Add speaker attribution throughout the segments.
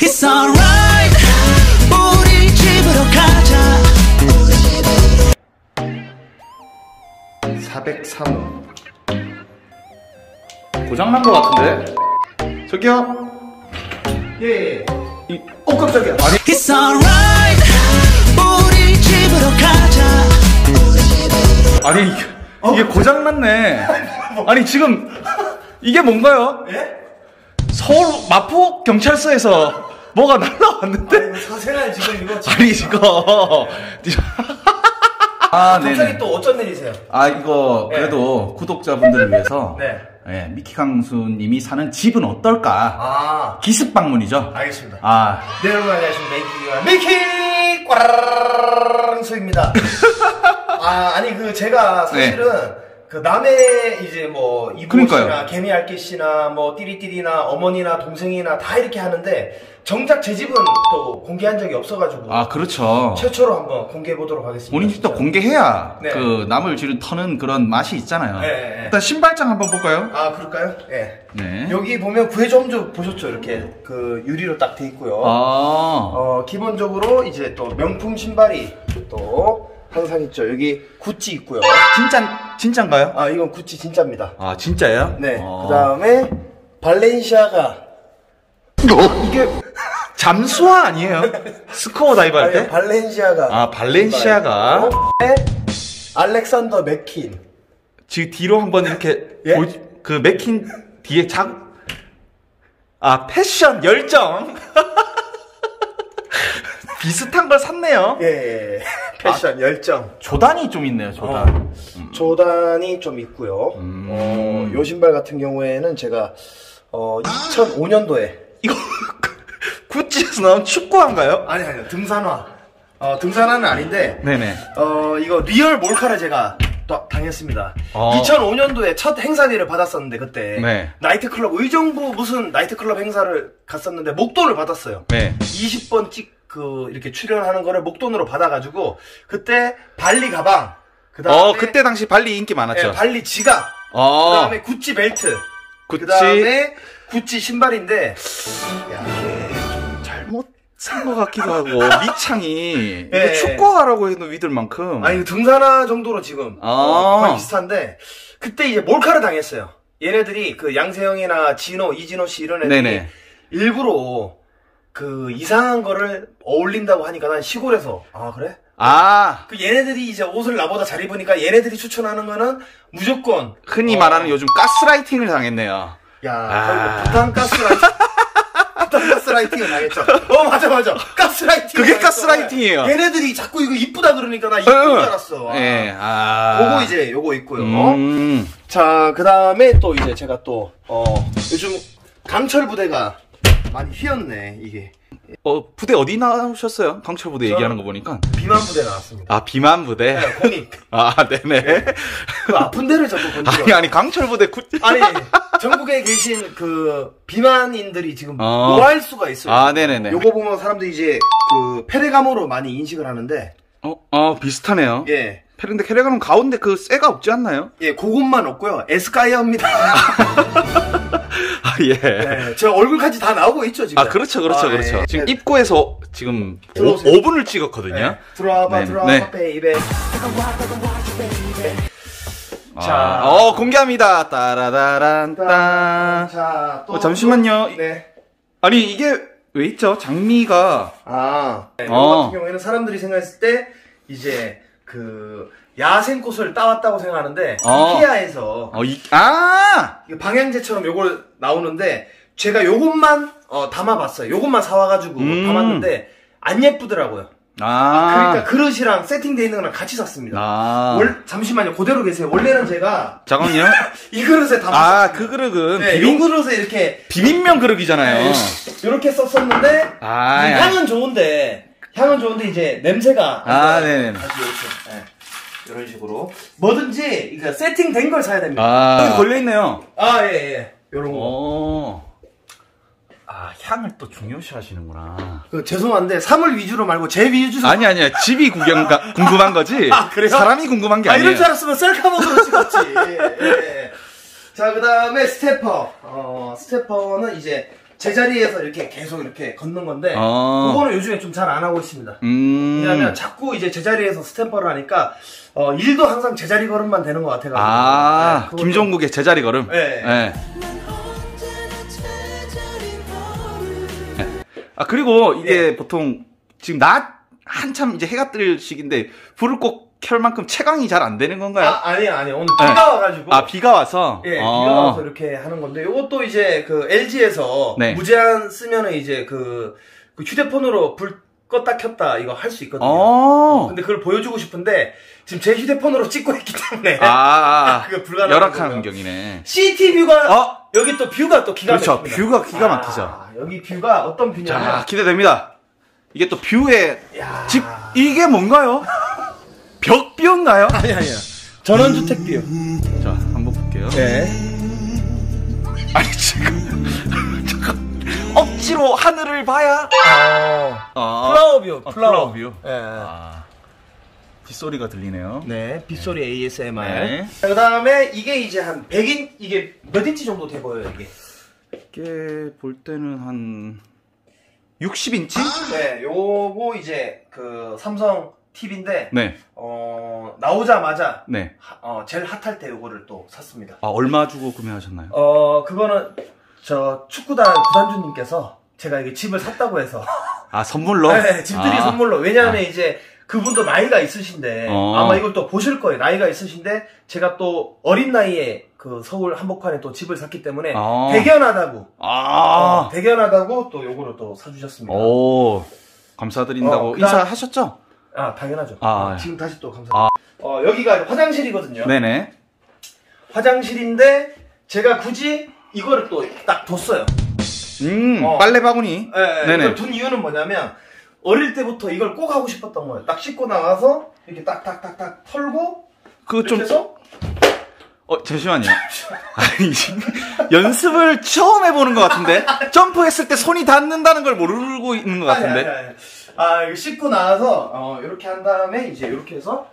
Speaker 1: It's alright. 우리 집으로 가자.
Speaker 2: 403호 고장난 것 같은데? 저기요?
Speaker 3: 예. 깜짝이야.
Speaker 2: 아니
Speaker 1: It's alright. 우리 집으로 가자.
Speaker 2: 아니 이게 고장났네. 아니 지금 이게 뭔가요?
Speaker 3: 예?
Speaker 2: 서울 마포 경찰서에서 뭐가 날라왔는데?
Speaker 3: 사생활 지금 이거
Speaker 2: 아니 이거 아,
Speaker 3: 갑자기
Speaker 2: 네네.
Speaker 3: 또 어쩐 일이세요?
Speaker 2: 아 이거 그래도 구독자분들을 위해서
Speaker 3: 네.
Speaker 2: 예, 미키강수님이 사는 집은 어떨까?
Speaker 3: 아,
Speaker 2: 기습 방문이죠.
Speaker 3: 알겠습니다.
Speaker 2: 아
Speaker 3: 네, 여러분 안녕하십니까. 미키 꽈랑수입니다. 아니 제가 사실은 그 남의 이제 뭐 이보 씨나 개미알기 씨나 뭐 띠리띠리나 어머니나 동생이나 다 이렇게 하는데 정작 제 집은 또 공개한 적이 없어가지고
Speaker 2: 아 그렇죠.
Speaker 3: 최초로 한번 공개해 보도록 하겠습니다.
Speaker 2: 본인 집도 공개해야
Speaker 3: 네.
Speaker 2: 그 남을 지금 터는 그런 맛이 있잖아요.
Speaker 3: 네.
Speaker 2: 일단 신발장 한번 볼까요?
Speaker 3: 아, 그럴까요? 예.
Speaker 2: 네.
Speaker 3: 여기 보면 구해점주 보셨죠? 이렇게 그 유리로 딱 돼 있고요.
Speaker 2: 아
Speaker 3: 기본적으로 이제 또 명품 신발이 또 항상 있죠. 여기 구찌 있고요.
Speaker 2: 진짠가요?
Speaker 3: 아, 이건 구찌 진짜입니다.
Speaker 2: 아 진짜예요?
Speaker 3: 네. 그 다음에 발렌시아가. 이게
Speaker 2: 잠수화 아니에요? 스쿠버 다이브 할 때?
Speaker 3: 발렌시아가.
Speaker 2: 아 발렌시아가.
Speaker 3: 네. 알렉산더 맥킨.
Speaker 2: 지금 뒤로 한번 이렇게
Speaker 3: 예?
Speaker 2: 그 맥킨 뒤에 패션 열정. 비슷한 걸 샀네요.
Speaker 3: 예. 패션 열정.
Speaker 2: 조단이 좀 있네요. 조단.
Speaker 3: 조단이 좀 있고요. 요 신발 같은 경우에는 제가 2005년도에
Speaker 2: 이거 구찌에서 나온 축구화인가요?
Speaker 3: 아니요 등산화. 등산화는 아닌데
Speaker 2: 네네.
Speaker 3: 이거 리얼 몰카를 제가 또 당했습니다. 2005년도에 첫 행사비를 받았었는데 그때
Speaker 2: 네.
Speaker 3: 나이트클럽 의정부 무슨 나이트클럽 행사를 갔었는데 목돈을 받았어요.
Speaker 2: 네.
Speaker 3: 20번 이렇게 출연하는 거를 목돈으로 받아가지고 그때 발리 가방, 그다음에
Speaker 2: 그때 당시 발리 인기 많았죠.
Speaker 3: 네, 발리 지갑, 그다음에 구찌 벨트,
Speaker 2: 구찌.
Speaker 3: 그다음에 구찌 신발인데
Speaker 2: 잘못 산 것 같기도 하고 밑창이
Speaker 3: 네.
Speaker 2: 이거 축구화라고 해도 믿을 만큼.
Speaker 3: 아니 등산화 정도로 지금 거의 비슷한데 그때 이제 몰카를 당했어요. 얘네들이 그 양세형이나 진호, 이진호 씨 이런 애들이
Speaker 2: 네네.
Speaker 3: 일부러 그 이상한 거를 어울린다고 하니까 난 시골에서 그래? 그 얘네들이 이제 옷을 나보다 잘 입으니까 얘네들이 추천하는 거는 무조건
Speaker 2: 흔히 말하는 요즘 가스라이팅을 당했네요.
Speaker 3: 야, 부탄 가스라이팅. 부탄 가스라이팅을 당했죠. 맞아. 가스라이팅.
Speaker 2: 그게 가스라이팅이에요.
Speaker 3: 얘네들이 자꾸 이거 이쁘다 그러니까 나 이쁜 줄 알았어.
Speaker 2: 예.
Speaker 3: 그거 이제 요거 있고요. 자, 그 다음에 또 이제 제가 또 요즘 강철 부대가 많이 휘었네 이게.
Speaker 2: 부대 어디 나오셨어요? 강철 부대 얘기하는 거 보니까.
Speaker 3: 비만 부대 나왔습니다.
Speaker 2: 비만 부대?
Speaker 3: 네, 공익.
Speaker 2: 네네.
Speaker 3: 그 아픈 데를 자꾸 건드려.
Speaker 2: 아니, 강철 부대
Speaker 3: 아니, 전국에 계신 그 비만인들이 지금 노할 수가 있어요.
Speaker 2: 네네네.
Speaker 3: 요거 보면 사람들이 이제 그 페레가모로 많이 인식을 하는데.
Speaker 2: 비슷하네요.
Speaker 3: 예.
Speaker 2: 근데 페레가모 가운데 그 쇠가 없지 않나요?
Speaker 3: 예, 그것만 없고요. 에스카이어입니다.
Speaker 2: 예.
Speaker 3: 네, 제 얼굴까지 다 나오고 있죠, 지금.
Speaker 2: 그렇죠.
Speaker 3: 예.
Speaker 2: 지금 입구에서 지금
Speaker 3: 들어오세요.
Speaker 2: 5분을 찍었거든요.
Speaker 3: 네. 들어와봐, 베이베.
Speaker 2: 자, 공개합니다. 따라다란따.
Speaker 3: 자, 또.
Speaker 2: 잠시만요.
Speaker 3: 네.
Speaker 2: 아니, 이게 왜 있죠? 장미가.
Speaker 3: 네, 이거 같은 경우에는 사람들이 생각했을 때, 이제, 야생꽃을 따왔다고 생각하는데, 이케아에서. 방향제처럼 요걸 나오는데, 제가 요것만, 담아봤어요. 요것만 사와가지고 담았는데, 안 예쁘더라고요. 그러니까 그릇이랑 세팅되어 있는 거랑 같이 샀습니다. 잠시만요. 그대로 계세요. 원래는 제가.
Speaker 2: 잠깐만요.
Speaker 3: 이 그릇에 담았어요.
Speaker 2: 그 그릇은.
Speaker 3: 네, 이 그릇에 이렇게.
Speaker 2: 비빔면 그릇이잖아요.
Speaker 3: 이렇게 썼었는데, 향은 좋은데 이제 냄새가.
Speaker 2: 네네.
Speaker 3: 다시 이렇게. 네. 이런 식으로. 뭐든지, 그러니까 세팅된 걸 사야 됩니다.
Speaker 2: 여기 걸려있네요.
Speaker 3: 예. 요런 거.
Speaker 2: 향을 또 중요시 하시는구나.
Speaker 3: 죄송한데, 사물 위주로 말고 제 위주로.
Speaker 2: 아니야. 집이 궁금한 거지.
Speaker 3: 그래요?
Speaker 2: 사람이 궁금한 게 아니에요.
Speaker 3: 이럴 줄 알았으면 셀카봉으로 찍었지. 예. 자, 그 다음에 스테퍼. 스테퍼는 이제, 제자리에서 이렇게 계속 이렇게 걷는 건데 그거는 요즘에 좀 잘 안 하고 있습니다. 왜냐하면 자꾸 이제 제자리에서 스탬퍼를 하니까 일도 항상 제자리 걸음만 되는 것 같아가지고. 네,
Speaker 2: 김종국의 제자리 걸음.
Speaker 3: 네.
Speaker 2: 네. 그리고 이게
Speaker 3: 네.
Speaker 2: 보통 지금 낮 한참 이제 해가 뜰 시기인데 불을 꼭 켤 만큼 채광이 잘 안 되는 건가요?
Speaker 3: 아니요. 오늘 비가 와가지고.
Speaker 2: 비가 와서?
Speaker 3: 예, 비가 와서 이렇게 하는 건데, 요것도 이제 그 LG에서
Speaker 2: 네.
Speaker 3: 무제한 쓰면은 이제 그 휴대폰으로 불 껐다 켰다 이거 할 수 있거든요. 근데 그걸 보여주고 싶은데, 지금 제 휴대폰으로 찍고 있기 때문에.
Speaker 2: 그게
Speaker 3: 불가능한
Speaker 2: 열악한
Speaker 3: 거고요.
Speaker 2: 환경이네.
Speaker 3: 시티뷰가, 여기 또 뷰가 또 기가 막힙니다.
Speaker 2: 그렇죠. 뷰가 기가 막히죠.
Speaker 3: 여기 뷰가 어떤 뷰냐면.
Speaker 2: 자, 기대됩니다. 이게 또 뷰의
Speaker 3: 야.
Speaker 2: 집, 이게 뭔가요? 벽뷰인가요?
Speaker 3: 아니요. 전원주택 뷰.
Speaker 2: 자, 한번 볼게요.
Speaker 3: 네.
Speaker 2: 아니, 지금. 잠깐. 억지로 하늘을 봐야.
Speaker 3: 플라워 뷰.
Speaker 2: 플라워 뷰.
Speaker 3: 예.
Speaker 2: 빗소리가 들리네요.
Speaker 3: 네, 빗소리 ASMR.
Speaker 2: 네.
Speaker 3: 그 다음에 이게 이제 한 100인, 이게 몇 인치 정도 돼 보여요, 이게?
Speaker 2: 이게 볼 때는 한 60인치?
Speaker 3: 네, 요거 이제 그 삼성 TV인데,
Speaker 2: 네.
Speaker 3: 나오자마자,
Speaker 2: 네.
Speaker 3: 제일 핫할 때 요거를 또 샀습니다.
Speaker 2: 얼마 주고 구매하셨나요?
Speaker 3: 그거는 저 축구단 구단주님께서 제가 이게 집을 샀다고 해서.
Speaker 2: 선물로?
Speaker 3: 네, 집들이 선물로. 왜냐하면 이제 그분도 나이가 있으신데, 아마 이걸 또 보실 거예요. 나이가 있으신데, 제가 또 어린 나이에 그 서울 한복판에 또 집을 샀기 때문에, 대견하다고. 대견하다고 또 요거를 또 사주셨습니다.
Speaker 2: 오, 감사드린다고 인사하셨죠?
Speaker 3: 당연하죠. 지금 다시 또 감사합니다. 여기가 화장실이거든요.
Speaker 2: 네네.
Speaker 3: 화장실인데, 제가 굳이 이거를 또 딱 뒀어요.
Speaker 2: 빨래 바구니.
Speaker 3: 네네. 이걸 둔 이유는 뭐냐면, 어릴 때부터 이걸 꼭 하고 싶었던 거예요. 딱 씻고 나가서, 이렇게 딱딱딱딱 털고,
Speaker 2: 그거 좀.
Speaker 3: 해서,
Speaker 2: 잠시만요. 아니, 연습을 처음 해보는 것 같은데? 점프했을 때 손이 닿는다는 걸 모르고 있는 것 같은데?
Speaker 3: 이거 씻고 나와서, 이렇게 한 다음에, 이제 이렇게 해서,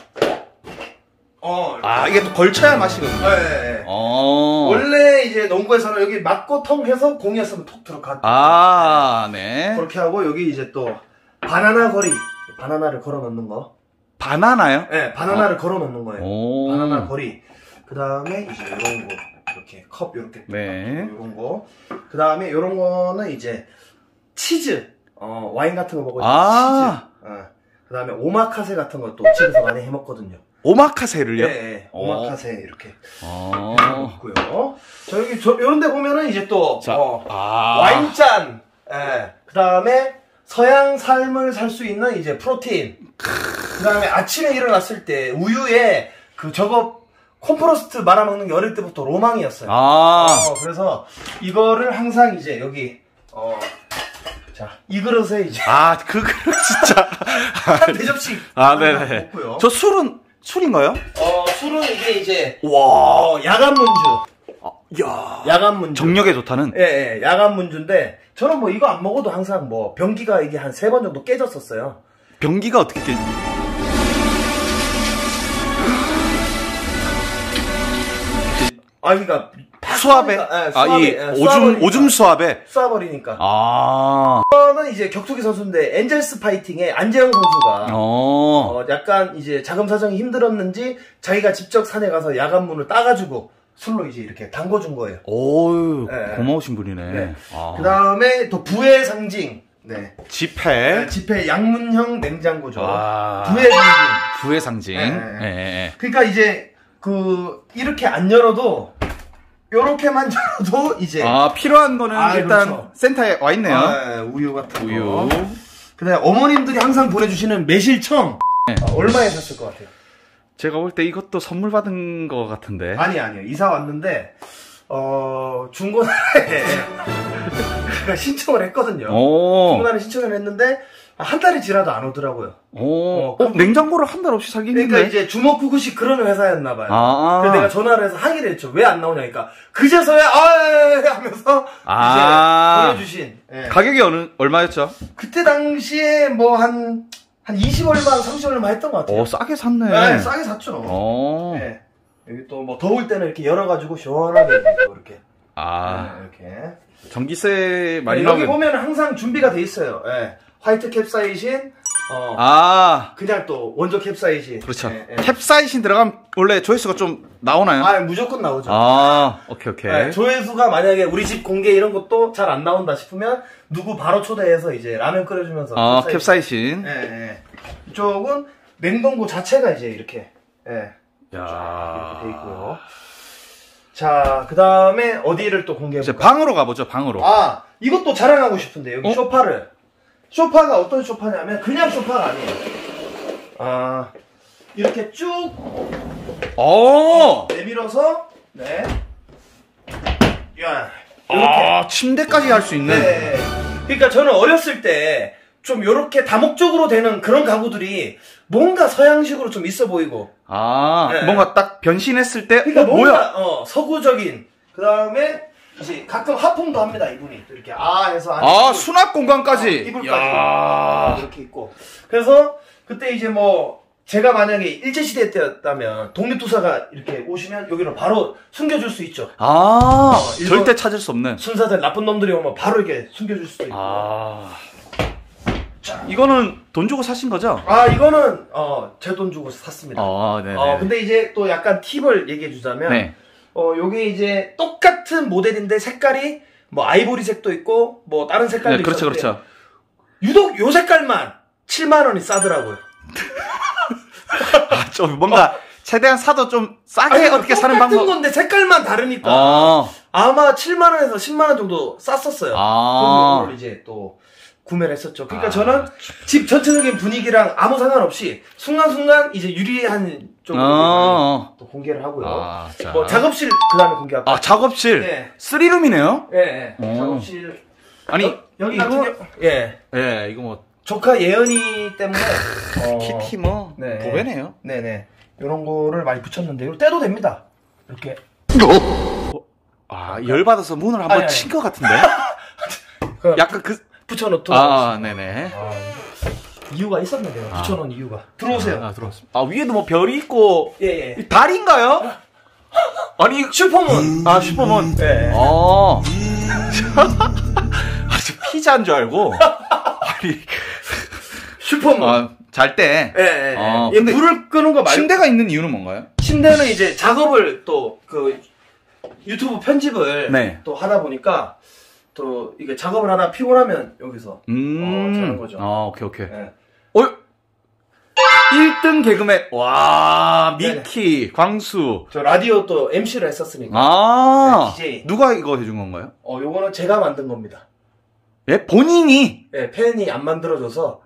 Speaker 2: 이게 또 걸쳐야 맛이거든요.
Speaker 3: 네. 원래 이제 농구에서는 여기 맞고 통 해서 공이었으면 톡 들어가.
Speaker 2: 네.
Speaker 3: 그렇게 하고, 여기 이제 또, 바나나 거리. 바나나를 걸어 놓는 거.
Speaker 2: 바나나요?
Speaker 3: 네, 바나나를 걸어 놓는 거예요. 바나나 거리. 그 다음에 이제 요런 거. 이렇게 컵, 요렇게.
Speaker 2: 네.
Speaker 3: 요런 거. 그 다음에 요런 거는 이제, 치즈. 와인 같은 거 먹을 때 치즈. 그 다음에 오마카세 같은 것도 집에서 많이 해 먹거든요.
Speaker 2: 오마카세를요?
Speaker 3: 네, 오마카세 이렇게
Speaker 2: 있고요.
Speaker 3: 요런 데 보면은 이제 또 와인잔, 그 다음에 서양 삶을 살 수 있는 이제 프로테인, 그 다음에 아침에 일어났을 때 우유에 저거 콤프로스트 말아먹는 게 어릴 때부터 로망이었어요. 그래서 이거를 항상 이제 여기 자, 이 그릇에 이제
Speaker 2: 그 그릇 진짜
Speaker 3: 한 대접씩
Speaker 2: 네네.
Speaker 3: 먹고요.
Speaker 2: 저 술인가요?
Speaker 3: 술은 이게 이제
Speaker 2: 와,
Speaker 3: 야간 문주.
Speaker 2: 야,
Speaker 3: 야간 문주.
Speaker 2: 정력에 좋다는?
Speaker 3: 예, 야간 문주인데 저는 뭐 이거 안 먹어도 항상 뭐 변기가 이게 한 3번 정도 깨졌었어요.
Speaker 2: 변기가 어떻게 깨?
Speaker 3: 그러니까
Speaker 2: 수압에? 오줌 수압에?
Speaker 3: 쏴버리니까.
Speaker 2: 아.
Speaker 3: 이거는 이제 격투기 선수인데, 엔젤스 파이팅의 안재영 선수가, 약간 이제 자금 사정이 힘들었는지, 자기가 직접 산에 가서 야간문을 따가지고, 술로 이제 이렇게 담궈준 거예요.
Speaker 2: 오유, 네. 고마우신 분이네.
Speaker 3: 네. 아. 그 다음에 또 부의 상징. 네.
Speaker 2: 지폐.
Speaker 3: 네, 지폐 양문형 냉장고죠.
Speaker 2: 아.
Speaker 3: 부의 상징.
Speaker 2: 부의 상징.
Speaker 3: 네.
Speaker 2: 네. 네.
Speaker 3: 그러니까 이제 이렇게 안 열어도 요렇게만 열어도 이제
Speaker 2: 필요한 거는 일단
Speaker 3: 그렇죠.
Speaker 2: 센터에 와 있네요.
Speaker 3: 네, 우유 같은 거. 그다음에 어머님들이 항상 보내주시는 매실청.
Speaker 2: 네.
Speaker 3: 얼마에 샀을 것 같아요?
Speaker 2: 제가 볼 때 이것도 선물 받은 거 같은데.
Speaker 3: 아니요. 이사 왔는데 중고나라에 제가 신청을 했거든요. 중고나라에 신청을 했는데 한 달이 지나도 안 오더라고요.
Speaker 2: 냉장고를 한 달 없이 살기 힘든데.
Speaker 3: 그러니까 이제 주먹구구식 그런 회사였나봐요. 그래서 내가 전화를 해서 항의를 했죠. 왜 안 나오냐니까. 그제서야 하면서 이제 보내주신.
Speaker 2: 가격이 얼마였죠?
Speaker 3: 그때 당시에 뭐 한 20얼마, 30얼마 했던 것 같아요.
Speaker 2: 싸게 샀네.
Speaker 3: 네, 싸게 샀죠. 여기 또 뭐 더울 때는 이렇게 열어가지고 시원하게 또 이렇게. 이렇게.
Speaker 2: 전기세 많이
Speaker 3: 네,
Speaker 2: 나오면.
Speaker 3: 여기 보면 항상 준비가 돼 있어요. 예. 화이트 캡사이신, 그냥 또 원조 캡사이신.
Speaker 2: 그렇죠.
Speaker 3: 예, 예.
Speaker 2: 캡사이신 들어가면 원래 조회수가 좀 나오나요?
Speaker 3: 무조건 나오죠.
Speaker 2: 오케이.
Speaker 3: 네, 조회수가 만약에 우리 집 공개 이런 것도 잘 안 나온다 싶으면 누구 바로 초대해서 이제 라면 끓여주면서.
Speaker 2: 캡사이신.
Speaker 3: 예. 이쪽은 냉동고 자체가 이제 이렇게. 예.
Speaker 2: 야.
Speaker 3: 이렇게 돼 있고요. 자, 그 다음에 어디를 또 공개해볼까요?
Speaker 2: 이제 방으로 가보죠, 방으로.
Speaker 3: 이것도 자랑하고 싶은데, 여기 소파를. 소파가 어떤 소파냐면, 그냥 소파가 아니에요. 이렇게 쭉. 내밀어서, 네. 야, 이렇게.
Speaker 2: 침대까지 할 수 있는.
Speaker 3: 네. 그러니까 저는 어렸을 때, 좀 요렇게 다목적으로 되는 그런 가구들이 뭔가 서양식으로 좀 있어 보이고.
Speaker 2: 네. 뭔가 딱 변신했을 때,
Speaker 3: 그러니까
Speaker 2: 뭐야?
Speaker 3: 서구적인. 그 다음에, 이제 가끔 하품도 합니다, 이분이. 이렇게, 해서.
Speaker 2: 수납 공간까지.
Speaker 3: 이불까지. 이렇게 있고. 그래서, 그때 이제 제가 만약에 일제시대 때였다면, 독립투사가 이렇게 오시면 여기로 바로 숨겨줄 수 있죠.
Speaker 2: 절대 찾을 수 없는.
Speaker 3: 순사들 나쁜 놈들이 오면 바로 이렇게 숨겨줄 수도 있고.
Speaker 2: 이거는 돈 주고 사신 거죠?
Speaker 3: 이거는, 제 돈 주고 샀습니다.
Speaker 2: 네네.
Speaker 3: 근데 이제 또 약간 팁을 얘기해 주자면,
Speaker 2: 네.
Speaker 3: 요게 이제 똑같은 모델인데 색깔이, 아이보리색도 있고, 다른 색깔도
Speaker 2: 네,
Speaker 3: 있고.
Speaker 2: 그렇죠.
Speaker 3: 유독 요 색깔만 7만원이 싸더라고요.
Speaker 2: 좀 뭔가, 최대한 사도 좀 싸게 어떻게 사는 방법.
Speaker 3: 똑같은 건데 색깔만 다르니까. 아마 7만원에서 10만원 정도 쌌었어요. 그래서 이걸 이제 또, 구매를 했었죠. 그러니까 저는 집 전체적인 분위기랑 아무 상관없이 순간순간 이제 유리한 쪽으로 또 공개를 하고요. 작업실 그 다음에 공개할까요?
Speaker 2: 작업실.
Speaker 3: 네.
Speaker 2: 3룸이네요?
Speaker 3: 네. 작업실.
Speaker 2: 아니,
Speaker 3: 여기 같은 경우,
Speaker 2: 이거
Speaker 3: 조카 예은이 때문에
Speaker 2: 키티 도배네요.
Speaker 3: 네네. 이런 거를 많이 붙였는데 이거 떼도 됩니다. 이렇게.
Speaker 2: 열받아서 문을 한번 친 것 같은데? 약간
Speaker 3: 붙여놓도록.
Speaker 2: 네네.
Speaker 3: 이유가 있었는데요. 붙여놓은 이유가. 들어오세요.
Speaker 2: 들어왔습니다. 위에도 별이 있고.
Speaker 3: 예.
Speaker 2: 달인가요? 아니,
Speaker 3: 슈퍼문.
Speaker 2: 슈퍼문.
Speaker 3: 네.
Speaker 2: 피자인 줄 알고. 아니.
Speaker 3: 슈퍼문.
Speaker 2: 잘 때.
Speaker 3: 근데 불을 끄는 거 말고.
Speaker 2: 침대가 있는 이유는 뭔가요?
Speaker 3: 침대는 이제 작업을 또, 유튜브 편집을 또 하다 보니까, 또 이게 작업을 하다 피곤하면 여기서 자는 거죠.
Speaker 2: 오케이.
Speaker 3: 네.
Speaker 2: 1등 개그맨 미키, 광수.
Speaker 3: 저 라디오 또 MC를 했었으니까. DJ.
Speaker 2: 누가 이거 해준 건가요?
Speaker 3: 요거는 제가 만든 겁니다.
Speaker 2: 예? 본인이?
Speaker 3: 네, 팬이 안 만들어줘서.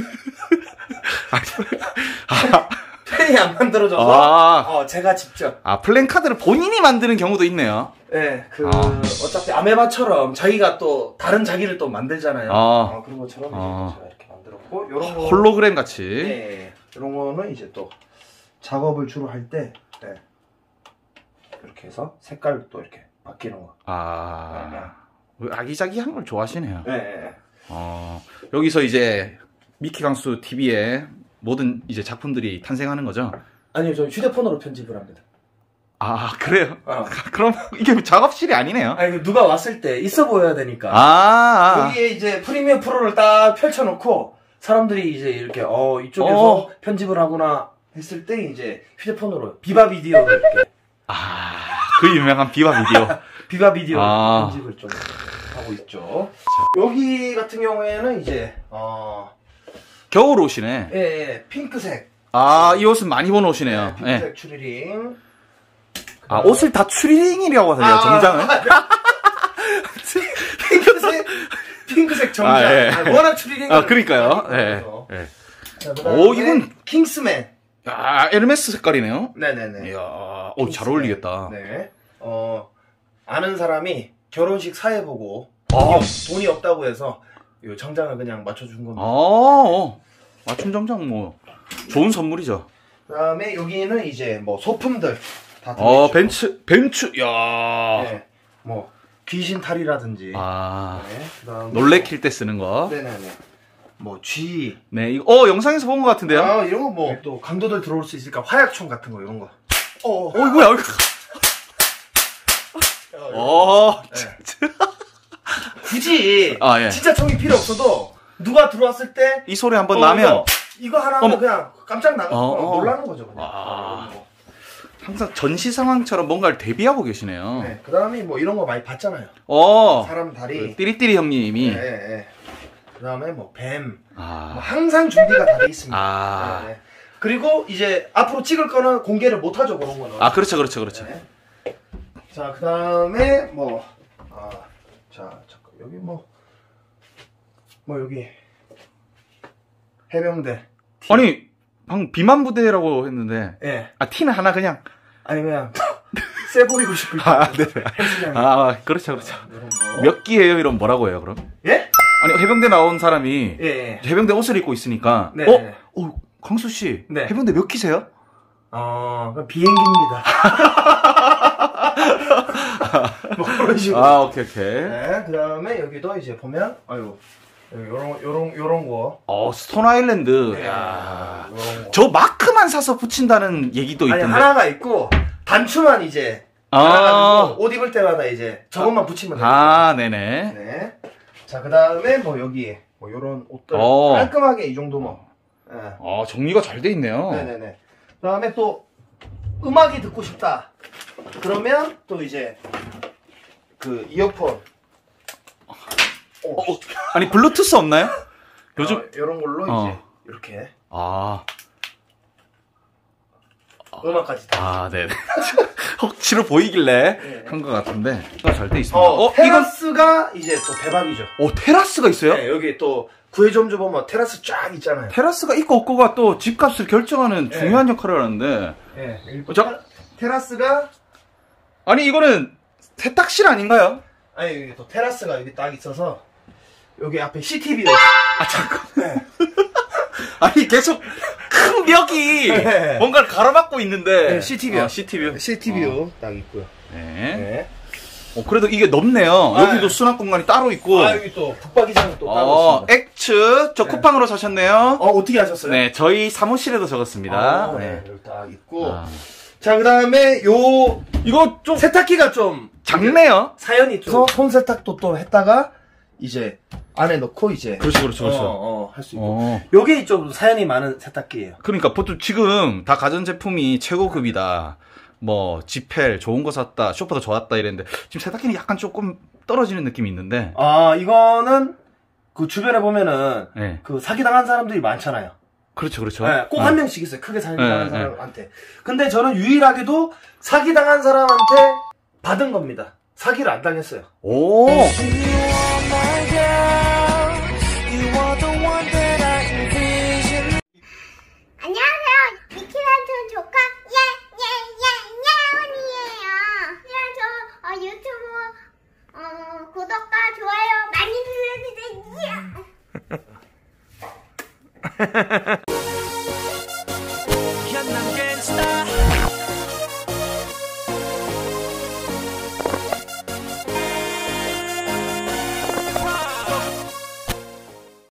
Speaker 3: 팬이 안 만들어줘서. 제가 직접.
Speaker 2: 플랜카드를 본인이 만드는 경우도 있네요.
Speaker 3: 네, 어차피 아메바처럼 자기가 또 다른 자기를 또 만들잖아요. 그런 것처럼 제가 이렇게 만들었고, 요런 거.
Speaker 2: 홀로그램 같이.
Speaker 3: 네, 이런 거는 이제 또 작업을 주로 할 때, 이렇게 해서 색깔 또 이렇게 바뀌는 거.
Speaker 2: 아기자기한 걸 좋아하시네요.
Speaker 3: 네.
Speaker 2: 여기서 이제 미키 강수 TV에 모든 이제 작품들이 탄생하는 거죠?
Speaker 3: 아니요, 저 휴대폰으로 편집을 합니다.
Speaker 2: 그래요? 그럼 이게 작업실이 아니네요?
Speaker 3: 아니, 누가 왔을 때 있어 보여야 되니까. 여기에 이제 프리미어 프로를 딱 펼쳐놓고, 사람들이 이제 이렇게, 이쪽에서 편집을 하구나 했을 때, 이제 휴대폰으로, 비바 비디오를 이렇게.
Speaker 2: 그 유명한 비바 비디오.
Speaker 3: 비바 비디오 편집을 좀 하고 있죠. 여기 같은 경우에는 이제,
Speaker 2: 겨울 옷이네.
Speaker 3: 예, 핑크색.
Speaker 2: 이 옷은 많이 본 옷이네요.
Speaker 3: 핑크색 추리링.
Speaker 2: 옷을 다 추리링이라고 하세요, 정장을?
Speaker 3: 핑크색 정장. 워낙 추리링.
Speaker 2: 그러니까요. 이건
Speaker 3: 킹스맨.
Speaker 2: 에르메스 색깔이네요.
Speaker 3: 네네네.
Speaker 2: 이야, 잘 어울리겠다.
Speaker 3: 네. 아는 사람이 결혼식 사회 보고 돈이 없다고 해서 이 정장을 그냥 맞춰준 겁니다.
Speaker 2: 맞춤 정장 좋은 선물이죠.
Speaker 3: 그다음에 여기는 이제 소품들 다
Speaker 2: 벤츠, 야.
Speaker 3: 네. 귀신 탈이라든지.
Speaker 2: 그다음에 놀래킬 때 쓰는 거.
Speaker 3: 네네네. 쥐.
Speaker 2: 네, 이거 영상에서 본 것 같은데요.
Speaker 3: 이런 거 또 강도들 들어올 수 있으니까 화약총 같은 거 이런 거.
Speaker 2: 뭐야?
Speaker 3: 굳이
Speaker 2: 아, 예.
Speaker 3: 진짜 총이 필요 없어도 누가 들어왔을 때
Speaker 2: 이 소리 한번 나면
Speaker 3: 이거 하나면 그냥 깜짝
Speaker 2: 어.
Speaker 3: 놀라는 거죠. 그냥.
Speaker 2: 항상 전시 상황처럼 뭔가를 대비하고 계시네요.
Speaker 3: 네, 그다음에 뭐 이런 거 많이 봤잖아요. 사람 다리.
Speaker 2: 그 띠리띠리 형님이.
Speaker 3: 네. 그다음에 뭐 뱀. 뭐
Speaker 2: 아.
Speaker 3: 항상 준비가 다 돼 있습니다.
Speaker 2: 아.
Speaker 3: 네. 그리고 이제 앞으로 찍을 거는 공개를 못 하죠, 그런 거는.
Speaker 2: 아, 그렇죠.
Speaker 3: 네. 자, 그다음에 뭐 자, 잠깐 여기 뭐 여기 해병대.
Speaker 2: 아니, 방금 비만 부대라고 했는데.
Speaker 3: 예.
Speaker 2: 아, 티는 하나 그냥.
Speaker 3: 아니 그냥 세 보이고 싶을 때.
Speaker 2: 네. 그렇죠. 몇 기예요? 이러면 뭐라고 해요, 그럼?
Speaker 3: 예?
Speaker 2: 아니, 해병대 나온 사람이
Speaker 3: 예.
Speaker 2: 해병대 옷을 입고 있으니까.
Speaker 3: 네.
Speaker 2: 강수 씨.
Speaker 3: 네.
Speaker 2: 해병대 몇 기세요?
Speaker 3: 그럼 비행기입니다. 뭐 그런 식으로.
Speaker 2: 아, 오케이.
Speaker 3: 네. 그다음에 여기도 이제 보면 요런 거.
Speaker 2: 스톤 아일랜드.
Speaker 3: 네.
Speaker 2: 야.
Speaker 3: 요런 거.
Speaker 2: 저 마크만 사서 붙인다는 얘기도
Speaker 3: 아니
Speaker 2: 있던데.
Speaker 3: 하나가 있고 단추만 이제 달아가지고 옷 입을 때마다 이제 저것만 붙이면 돼요.
Speaker 2: 네네.
Speaker 3: 네. 자, 그다음에 뭐 여기 뭐 요런 옷들 깔끔하게 이 정도면. 네.
Speaker 2: 정리가 잘 돼 있네요.
Speaker 3: 네네네. 그다음에 또 음악이 듣고 싶다. 그러면 또 이제 그 이어폰.
Speaker 2: 아니 블루투스 없나요? 요즘
Speaker 3: 이런 걸로 이제 이렇게 음악까지 다.
Speaker 2: 네네. 억지로 보이길래
Speaker 3: 네.
Speaker 2: 한 것 같은데 잘 돼 있습니다.
Speaker 3: 테라스가 이제 또 대박이죠.
Speaker 2: 테라스가 있어요?
Speaker 3: 네, 여기 또 구해점주 보면 테라스 쫙 있잖아요.
Speaker 2: 테라스가 있고 없고가 또 집값을 결정하는 중요한 역할을 하는데.
Speaker 3: 네.
Speaker 2: 테라스가 아니 이거는 세탁실 아닌가요?
Speaker 3: 아니 여기 또 테라스가 여기 딱 있어서 여기 앞에 CTV.
Speaker 2: 잠깐.
Speaker 3: 네.
Speaker 2: 아니 계속 큰 벽이
Speaker 3: 네.
Speaker 2: 뭔가를 가로막고 있는데.
Speaker 3: 네, CTV요.
Speaker 2: CTV.
Speaker 3: 딱 있고요.
Speaker 2: 네. 그래도 이게 넓네요. 여기도 수납 공간이 따로 있고.
Speaker 3: 여기 또 붙박이장이 또 따로 있습니다.
Speaker 2: X 저 쿠팡으로 사셨네요.
Speaker 3: 어떻게 하셨어요?
Speaker 2: 네, 저희 사무실에도 적었습니다.
Speaker 3: 네. 여기 딱 있고. 자, 그다음에
Speaker 2: 이거 좀
Speaker 3: 세탁기가 좀
Speaker 2: 작네요.
Speaker 3: 사연이 좀 손 세탁도 또 했다가 이제 안에 넣고 이제
Speaker 2: 그렇죠.
Speaker 3: 할 수 있고. 요게 좀 사연이 많은 세탁기예요.
Speaker 2: 그러니까 보통 지금 다 가전제품이 최고급이다. 뭐 지펠 좋은 거 샀다. 쇼퍼도 좋았다 이랬는데 지금 세탁기는 약간 조금 떨어지는 느낌이 있는데.
Speaker 3: 이거는 그 주변에 보면은
Speaker 2: 네.
Speaker 3: 그 사기당한 사람들이 많잖아요.
Speaker 2: 그렇죠.
Speaker 3: 네, 꼭 한 명씩 있어요. 크게 사기당한 사람한테. 근데 저는 유일하게도 사기당한 사람한테 받은 겁니다. 사기를 안 당했어요.
Speaker 2: 오.
Speaker 4: 안녕하세요. 미키란촌 조카 예예예예언니예요. 유튜브 구독과 좋아요 많이 눌러주세요.